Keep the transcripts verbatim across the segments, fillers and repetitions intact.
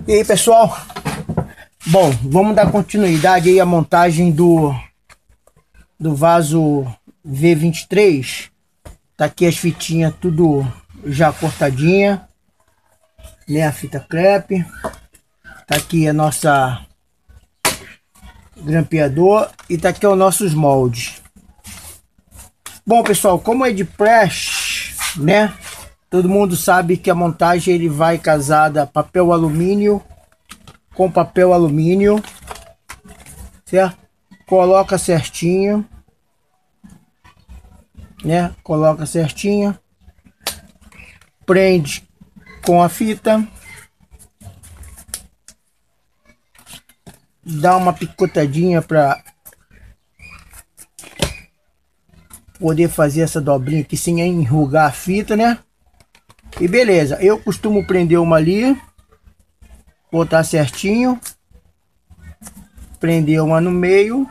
E aí, pessoal, bom, vamos dar continuidade aí à montagem do do vaso V vinte e três. Tá aqui as fitinhas tudo já cortadinha, né, a fita crepe. Tá aqui a nossa grampeador e tá aqui os nossos moldes. Bom, pessoal, como é de press, né, todo mundo sabe que a montagem ele vai casada papel alumínio com papel alumínio, certo? Coloca certinho, né? Coloca certinho, prende com a fita, dá uma picotadinha para poder fazer essa dobrinha aqui sem enrugar a fita, né? E beleza, eu costumo prender uma ali, botar certinho, prender uma no meio,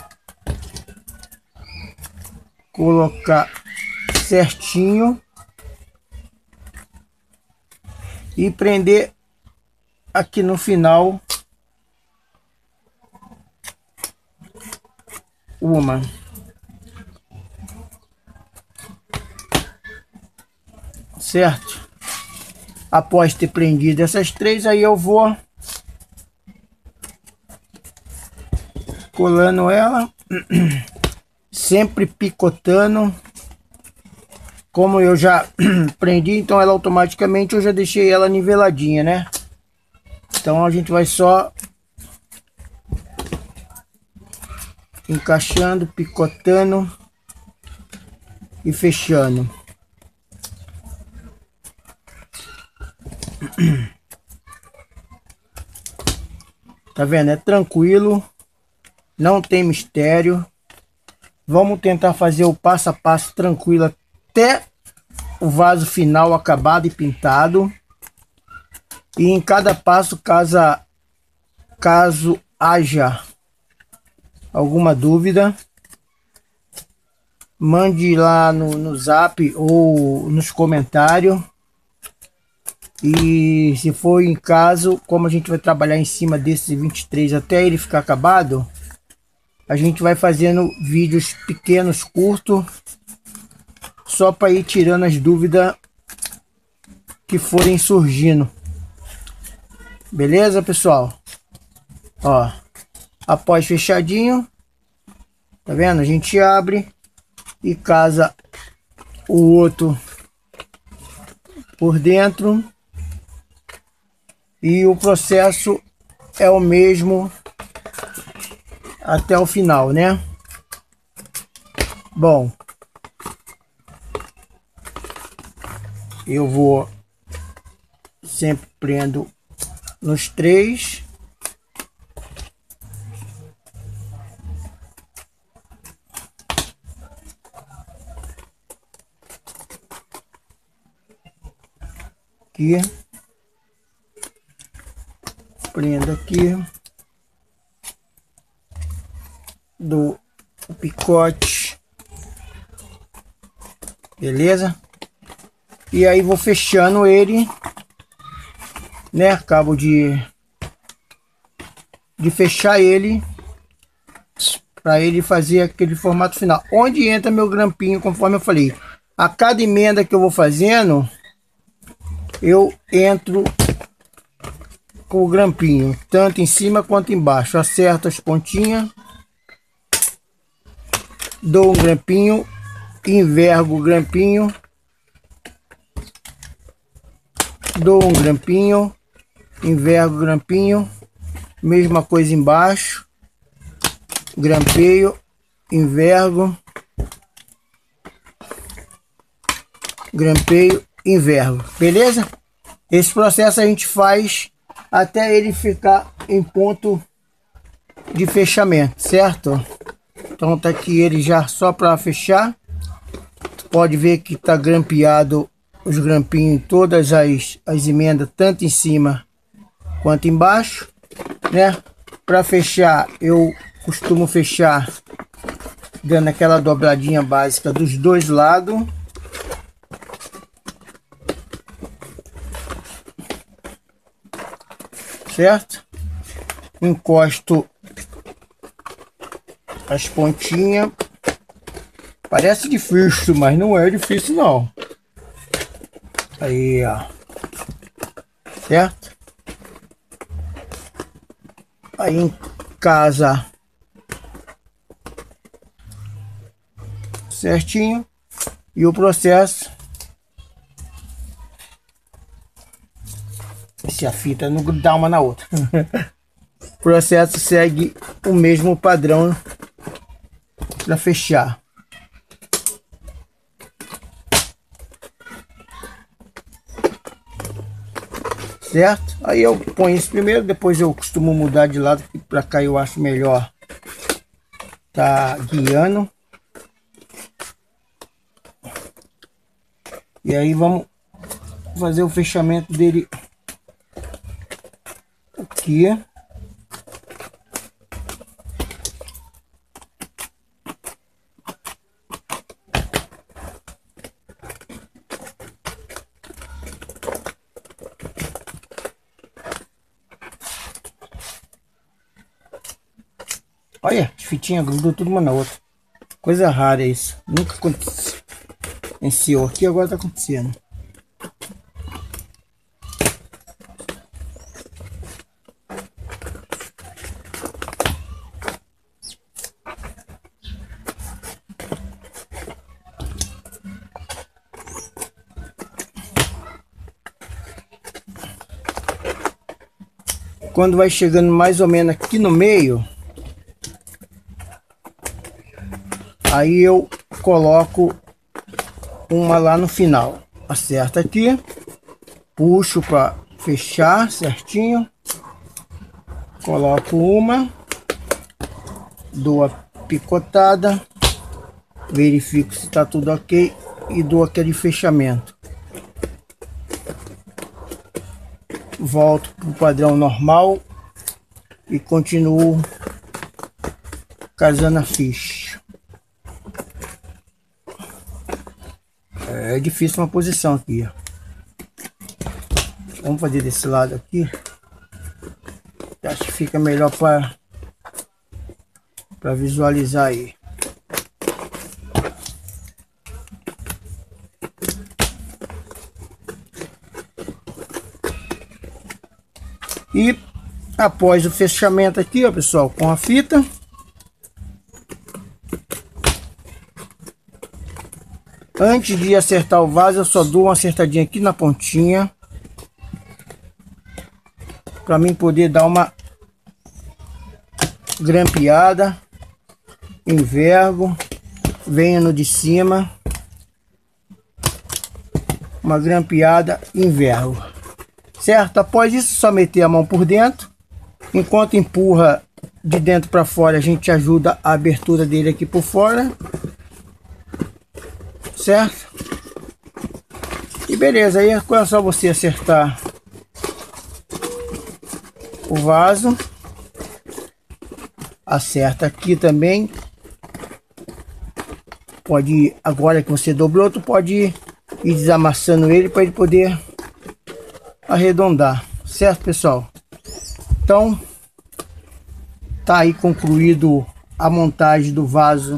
colocar certinho e prender aqui no final uma. Certo? Após ter prendido essas três, aí eu vou colando ela, sempre picotando. Como eu já prendi, então ela automaticamente eu já deixei ela niveladinha, né? Então a gente vai só encaixando, picotando e fechando. Tá vendo? É tranquilo, não tem mistério. Vamos tentar fazer o passo a passo tranquilo até o vaso final acabado e pintado. E em cada passo, caso, caso haja alguma dúvida, mande lá no, no zap ou nos comentários. E se for em caso, como a gente vai trabalhar em cima desse vinte e três até ele ficar acabado, a gente vai fazendo vídeos pequenos, curtos, só para ir tirando as dúvidas que forem surgindo. Beleza, pessoal? Ó, após fechadinho, tá vendo? A gente abre e casa o outro por dentro. E o processo é o mesmo até o final, né? Bom, eu vou sempre prendo nos três. Aqui. Prendo aqui. Do o picote. Beleza? E aí vou fechando ele, né? Acabo de de fechar ele para ele fazer aquele formato final. Onde entra meu grampinho, conforme eu falei. A cada emenda que eu vou fazendo, eu entro com o grampinho, tanto em cima quanto embaixo. Acerto as pontinhas, dou um grampinho, envergo o grampinho, dou um grampinho, envergo o grampinho, mesma coisa embaixo, grampeio, envergo, grampeio, envergo. Beleza? Esse processo a gente faz até ele ficar em ponto de fechamento, certo? Então tá aqui ele já só para fechar. Pode ver que tá grampeado os grampinhos em todas as, as emendas, tanto em cima quanto embaixo, né? Para fechar, eu costumo fechar dando aquela dobradinha básica dos dois lados. certo? Encosto as pontinhas. Parece difícil, mas não é difícil não. Aí, ó. Certo? Aí em casa certinho. E o processo, se a fita não grudar uma na outra. O processo segue o mesmo padrão para fechar. Certo? Aí eu ponho isso primeiro, depois eu costumo mudar de lado, que para cá eu acho melhor tá guiando. E aí vamos fazer o fechamento dele aqui. Olha, as fitinhas grudou tudo uma na outra. Coisa rara isso. Nunca aconteceu aqui, agora tá acontecendo. Quando vai chegando mais ou menos aqui no meio, aí eu coloco uma lá no final. Acerta aqui, puxo para fechar certinho, coloco uma, dou a picotada, verifico se está tudo ok e dou aquele fechamento. Volto para o padrão normal e continuo casando a ficha. É difícil uma posição aqui, ó. Vamos fazer desse lado aqui. Acho que fica melhor para para visualizar aí. E após o fechamento aqui, ó, pessoal, com a fita, antes de acertar o vaso, eu só dou uma acertadinha aqui na pontinha, para mim poder dar uma grampeada, envergo, venho no de cima, uma grampeada, envergo, certo? Após isso, só meter a mão por dentro, enquanto empurra de dentro para fora, a gente ajuda a abertura dele aqui por fora, certo? E beleza, aí é só você acertar o vaso, acerta aqui também, pode ir, agora que você dobrou, tu pode ir desamassando ele para ele poder arredondar, certo, pessoal? Então tá aí concluído a montagem do vaso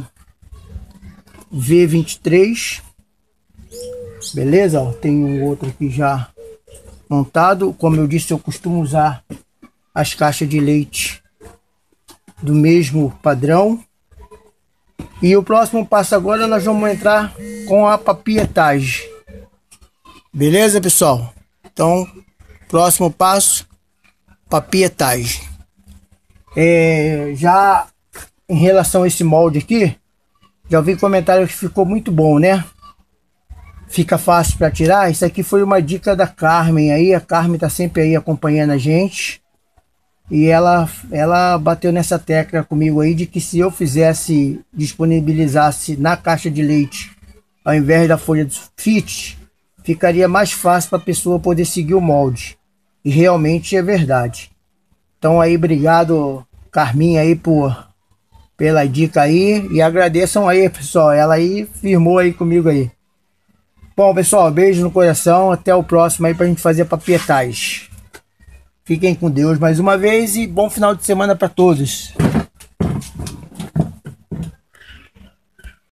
V vinte e três, beleza? Ó, tem um outro aqui já montado. Como eu disse, eu costumo usar as caixas de leite do mesmo padrão. E o próximo passo agora, nós vamos entrar com a papietagem, beleza, pessoal? Então, próximo passo, papietagem. É, já em relação a esse molde aqui, já ouvi comentário que ficou muito bom, né? Fica fácil para tirar. Isso aqui foi uma dica da Carmen aí. A Carmen tá sempre aí acompanhando a gente. E ela, ela bateu nessa tecla comigo aí de que se eu fizesse, disponibilizasse na caixa de leite, ao invés da folha de sulfite, ficaria mais fácil para a pessoa poder seguir o molde. E realmente é verdade. Então aí, obrigado, Carminha, aí por pela dica aí, e agradeçam aí, pessoal, ela aí firmou aí comigo aí. Bom, pessoal, beijo no coração, até o próximo aí pra gente fazer papietagem. Fiquem com Deus mais uma vez e bom final de semana para todos.